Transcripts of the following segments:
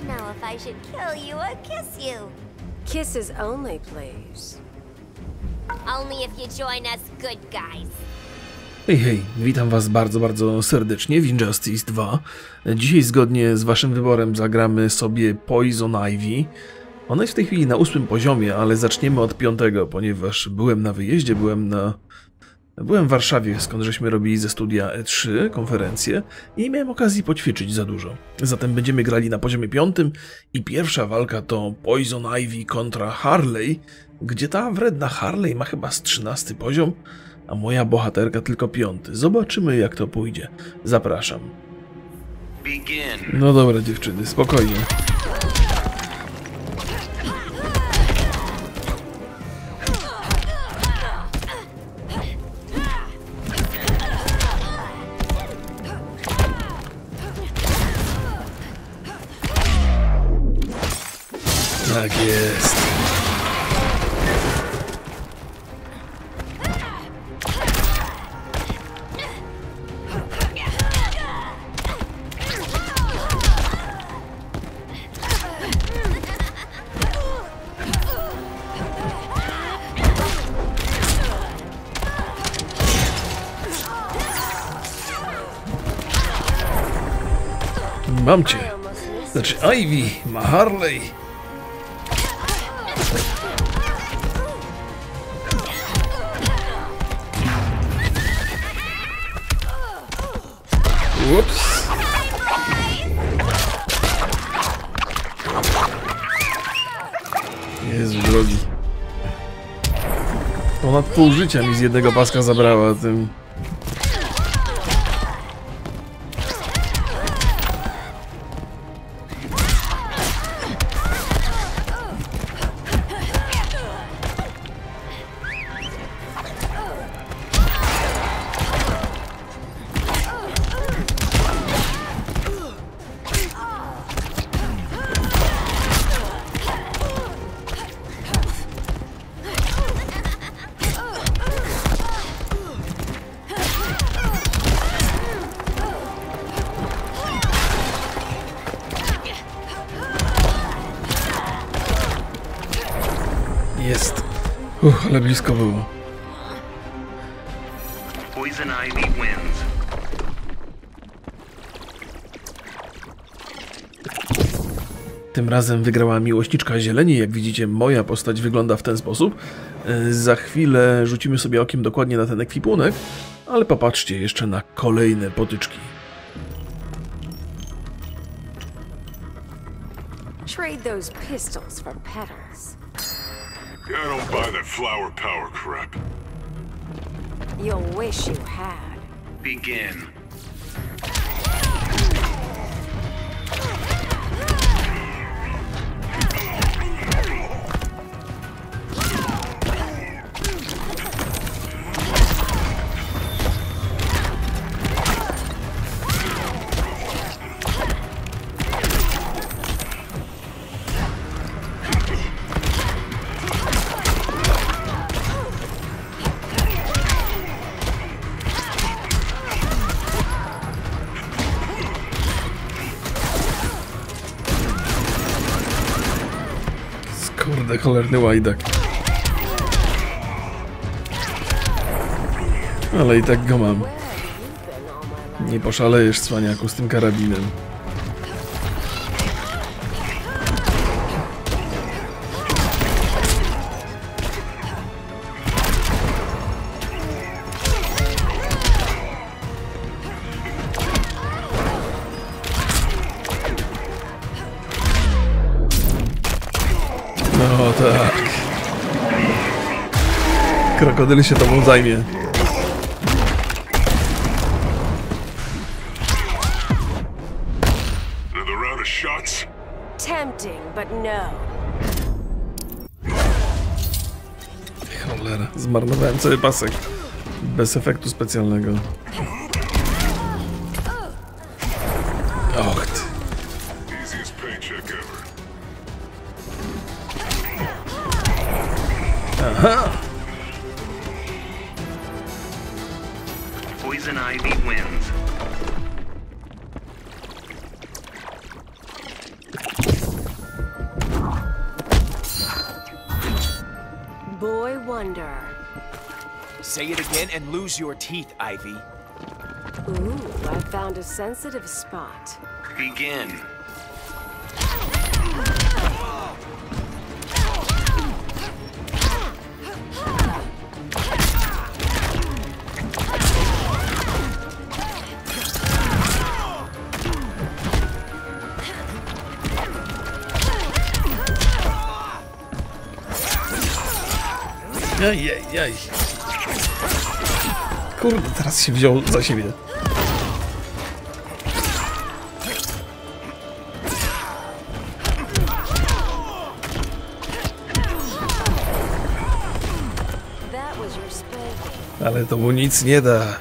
know if I should kill you or kiss you. Kisses only, please. Only if you join us good guys. Hej, hej, witam was bardzo, bardzo serdecznie w Injustice 2. Dzisiaj zgodnie z waszym wyborem zagramy sobie Poison Ivy. Ona jest w tej chwili na 8. poziomie, ale zaczniemy od 5, ponieważ byłem na wyjeździe, byłem w Warszawie, skąd żeśmy robili ze studia E3 konferencję i nie miałem okazji poćwiczyć za dużo. Zatem będziemy grali na poziomie 5 i pierwsza walka to Poison Ivy kontra Harley, gdzie ta wredna Harley ma chyba z 13 poziom, a moja bohaterka tylko 5. Zobaczymy, jak to pójdzie. Zapraszam. No dobra, dziewczyny, spokojnie. Tak jest. Mam cię. Znaczy Ivy ma Harley. Ups. Jezu drogi. Ponad pół życia mi z jednego paska zabrała tym. Jest. Ale blisko było. Poison Ivy wins. Tym razem wygrała miłośniczka zieleni. Jak widzicie, moja postać wygląda w ten sposób. Za chwilę rzucimy sobie okiem dokładnie na ten ekwipunek, ale popatrzcie jeszcze na kolejne potyczki. Trade those pistols for petals. I don't buy that flower power crap. You'll wish you had. Begin. Kurde, cholerny łajdak. Ale i tak go mam. Nie poszalejesz, cwaniaku, z tym karabinem. No tak. Krokodyl się tobą zajmie. Another round of shots? Tempting, but no. Cholera, zmarnowałem cały pasek. Bez efektu specjalnego. Och ty. Easiest paycheck ever. Aha! Poison Ivy wins. wonder. Say it again and lose your teeth, Ivy. Ooh, I found a sensitive spot. Begin. Jaj. Kurde, teraz się wziął za siebie. That was your spanking. Ale to mu nic nie da.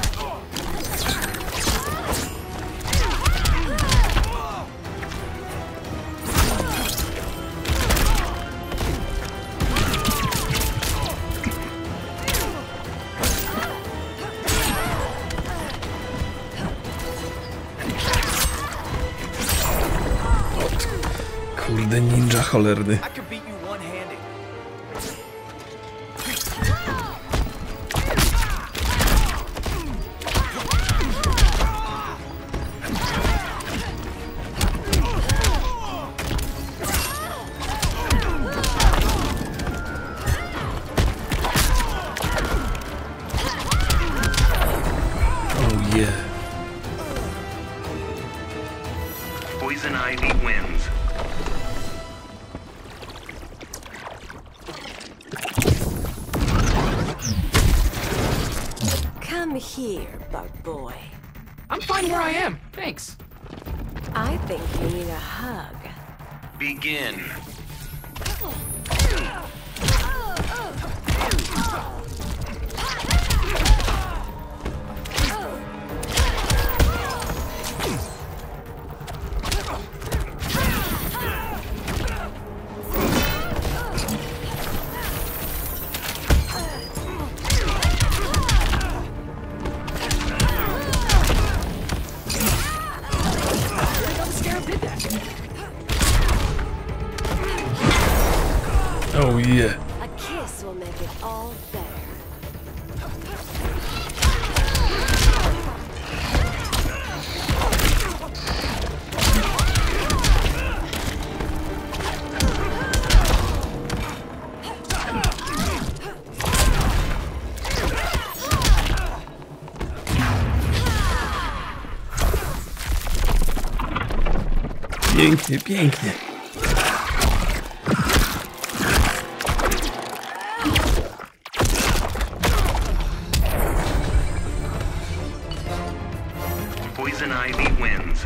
Kurde, ninja cholerny. I could beat you one-handed. Oh yeah. Poison Ivy wins. Come here, bug boy. I'm fine where I am. Thanks. I think you need a hug. Begin. Oh yeah. A kiss will make it all better. Pięknie, pięknie. Poison Ivy wins.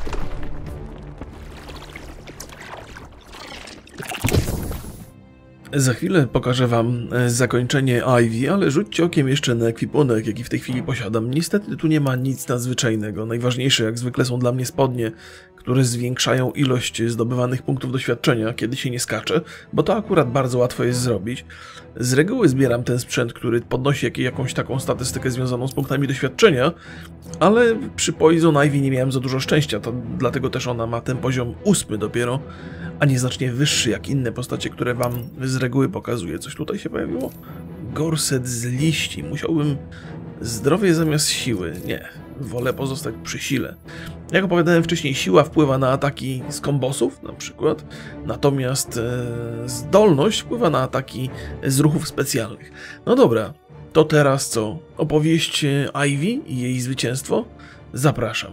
Za chwilę pokażę wam zakończenie Ivy, ale rzućcie okiem jeszcze na ekwipunek, jaki w tej chwili posiadam. Niestety tu nie ma nic nadzwyczajnego. Najważniejsze jak zwykle są dla mnie spodnie, które zwiększają ilość zdobywanych punktów doświadczenia, kiedy się nie skacze, bo to akurat bardzo łatwo jest zrobić. Z reguły zbieram ten sprzęt, który podnosi jakąś taką statystykę związaną z punktami doświadczenia, ale przy Poison Ivy nie miałem za dużo szczęścia, to dlatego też ona ma ten poziom 8 dopiero, a nieznacznie wyższy jak inne postacie, które wam z reguły pokazuję. Coś tutaj się pojawiło? Gorset z liści. Musiałbym zdrowie zamiast siły. Nie, wolę pozostać przy sile. Jak opowiadałem wcześniej, siła wpływa na ataki z kombosów na przykład, natomiast zdolność wpływa na ataki z ruchów specjalnych. No dobra, to teraz co? Opowieść Ivy i jej zwycięstwo? Zapraszam.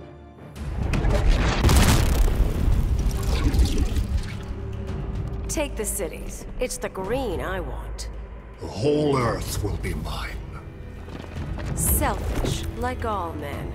Take the cities. It's the green I want. The whole earth will be mine. Selfish, like all men.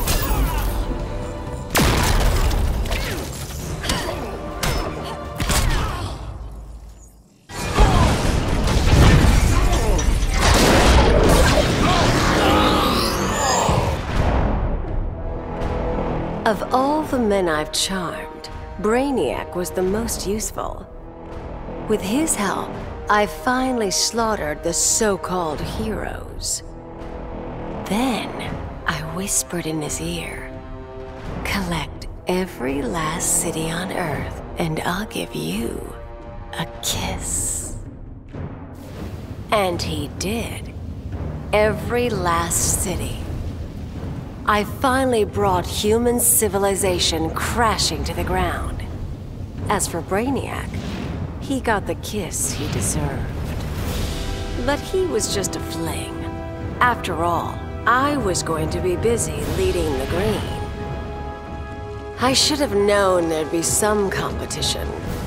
Of all the men I've charmed, Brainiac was the most useful. With his help, I finally slaughtered the so-called heroes. Then, I whispered in his ear, "Collect every last city on Earth, and I'll give you a kiss." And he did. Every last city. I finally brought human civilization crashing to the ground. As for Brainiac, he got the kiss he deserved. But he was just a fling. After all, I was going to be busy leading the Green. I should have known there'd be some competition.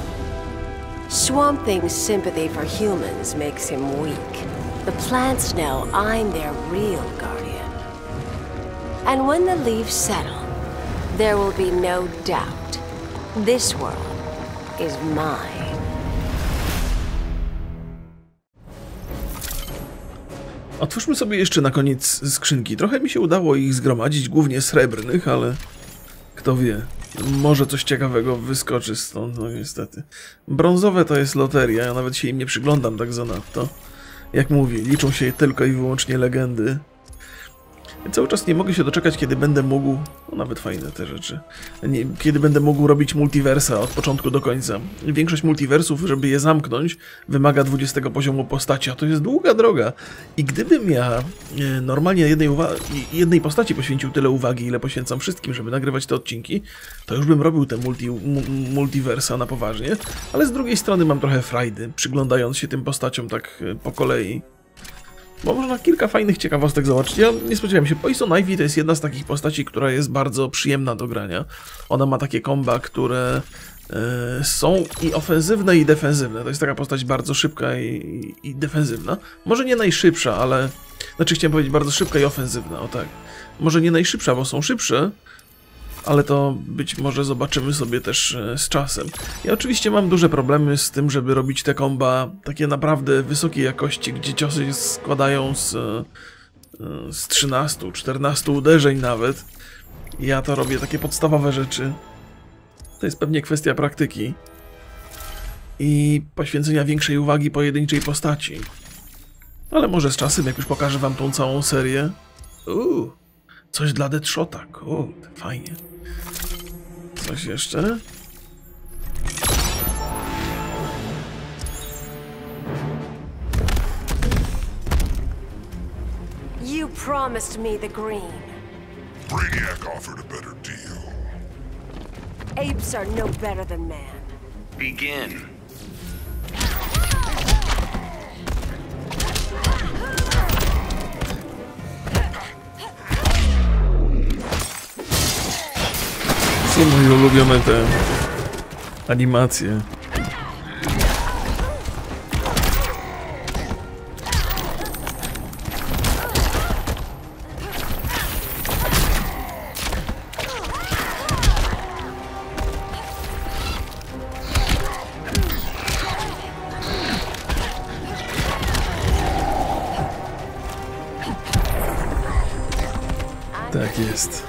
Swamp Thing's sympathy for humans makes him weak. The plants know I'm their real guardian. And when the leaves settle, there will be no doubt. This world is mine. Otwórzmy sobie jeszcze na koniec skrzynki. Trochę mi się udało ich zgromadzić, głównie srebrnych, ale kto wie, może coś ciekawego wyskoczy stąd, no niestety. Brązowe to jest loteria, ja nawet się im nie przyglądam tak zanadto. Jak mówię, liczą się tylko i wyłącznie legendy. Cały czas nie mogę się doczekać, kiedy będę mógł, no nawet fajne te rzeczy, kiedy będę mógł robić multiversa od początku do końca. Większość multiversów, żeby je zamknąć, wymaga 20 poziomu postaci, a to jest długa droga. I gdybym ja normalnie jednej postaci poświęcił tyle uwagi, ile poświęcam wszystkim, żeby nagrywać te odcinki, to już bym robił te multiversa na poważnie, ale z drugiej strony mam trochę frajdy, przyglądając się tym postaciom tak po kolei. Bo można kilka fajnych ciekawostek zobaczyć. Ja nie spodziewałem się. Poison Ivy to jest jedna z takich postaci, która jest bardzo przyjemna do grania. Ona ma takie komba, które są i ofensywne, i defensywne. To jest taka postać bardzo szybka i defensywna. Może nie najszybsza, ale... Znaczy chciałem powiedzieć bardzo szybka i ofensywna, o tak. Może nie najszybsza, bo są szybsze, ale to być może zobaczymy sobie też z czasem. Ja oczywiście mam duże problemy z tym, żeby robić te komba takie naprawdę wysokiej jakości, gdzie ciosy składają z 13-14 uderzeń nawet. Ja to robię takie podstawowe rzeczy. To jest pewnie kwestia praktyki i poświęcenia większej uwagi pojedynczej postaci. Ale może z czasem, jak już pokażę wam tą całą serię. Coś dla Deadshota, kurde, fajnie. Coś jeszcze? You promised me the Green. Brainiac offered a better deal. Apes are no better than man. Begin. Są moje ulubione te animacje. Tak jest.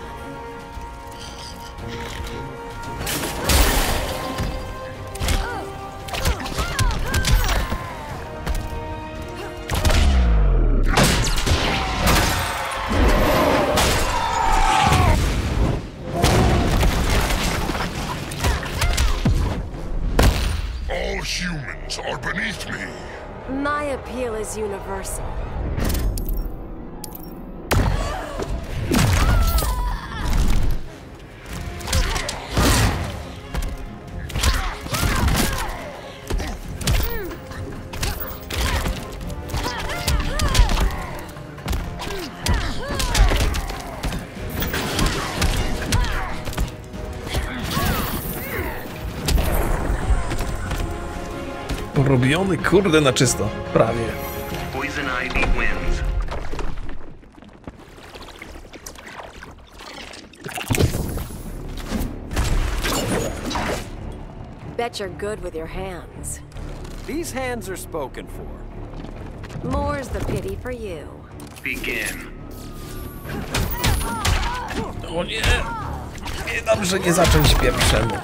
All humans are beneath me. My appeal is universal. Porobiony, kurde, na czysto. Prawie. Poison Ivy wins. Bet you're good with your hands. These hands are spoken for. More's the pity for you. Begin. O nie! Nie dobrze nie zacząć pierwszemu.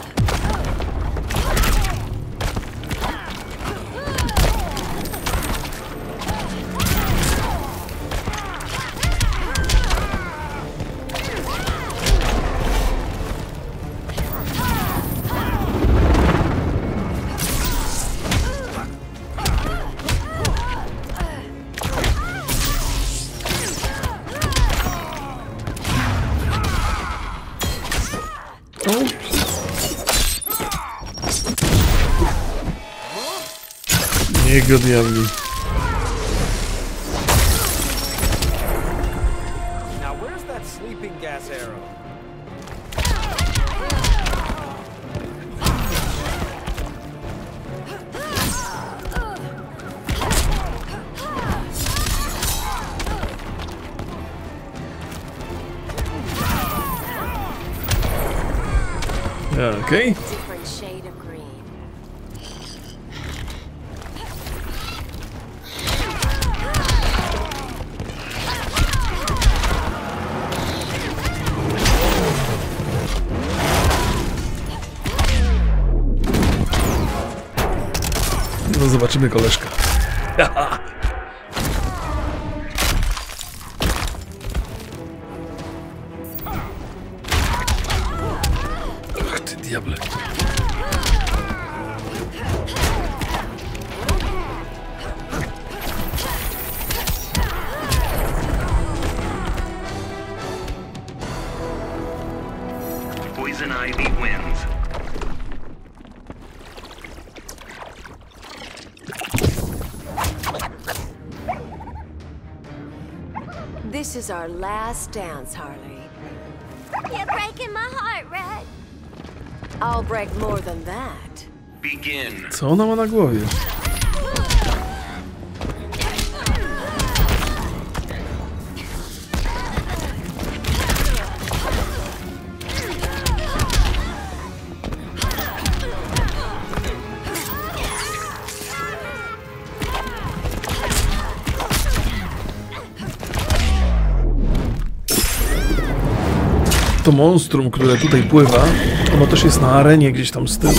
Niech go diabli. Now where's that sleeping gas arrow? Okej. Different shade of green. No zobaczymy koleżka. Ach ty diable. Poison Ivy wins. This is our last dance, Harley. You're breaking my heart, Red. I'll break more than that. Begin. Co ona ma na głowie? To monstrum, które tutaj pływa, ono też jest na arenie gdzieś tam z tyłu.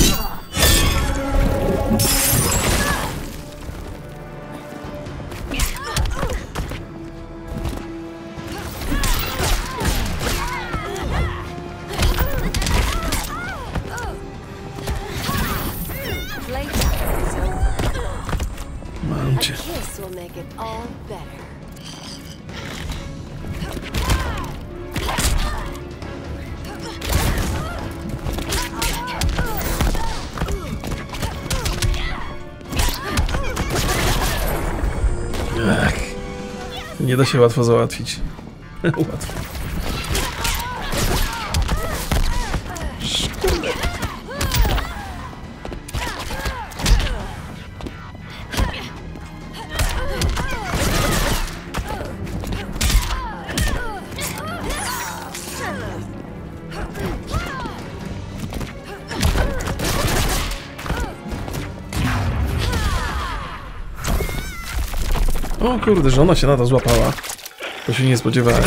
Playtime is over. Mam A cię. kiss will make it all better. Ach, nie da się łatwo załatwić. Łatwo. O kurde, że ona się na to złapała. To się nie spodziewałem.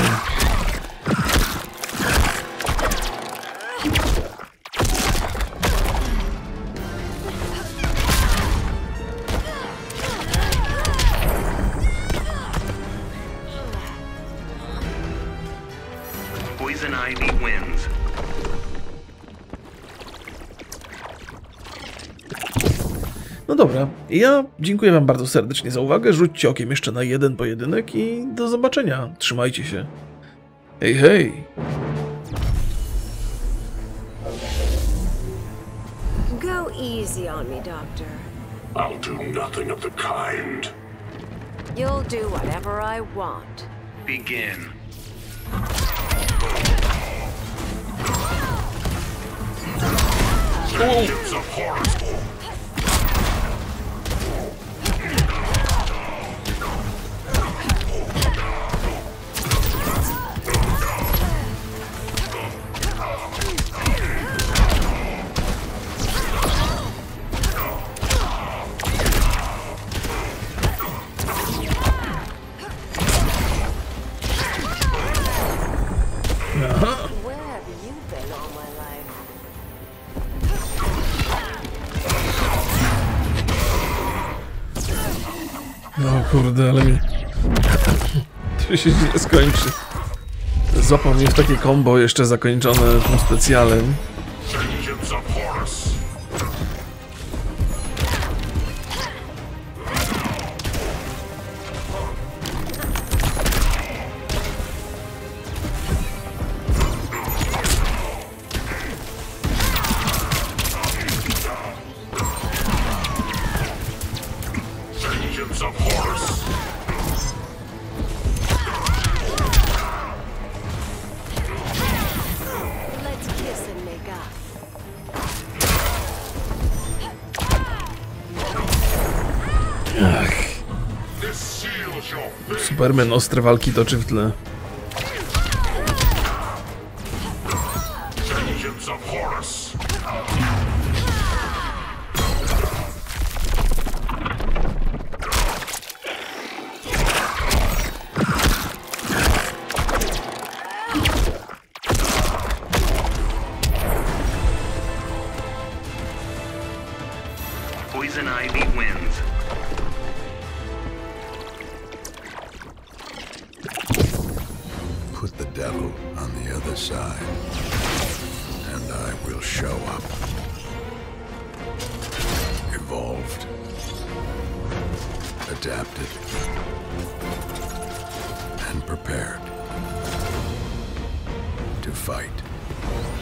Poison Ivy wins. No dobra, ja dziękuję wam bardzo serdecznie za uwagę. Rzućcie okiem jeszcze na jeden pojedynek i do zobaczenia. Trzymajcie się. Hej, hej! Go easy on me, Doctor. I'll do nothing of the kind. You'll do whatever I want. Begin. Vengeance of Horus. Where have you been all my life? No kurde, ale mi... To się źle skończy. Złapał mnie w takie combo jeszcze zakończone tym specjalem. Vengeance of Horus. Superman ostre walki toczy w tle. Vengeance of Horus. Poison Ivy wins. Put the devil on the other side, and I will show up. Evolved. Adapted. And prepared to fight.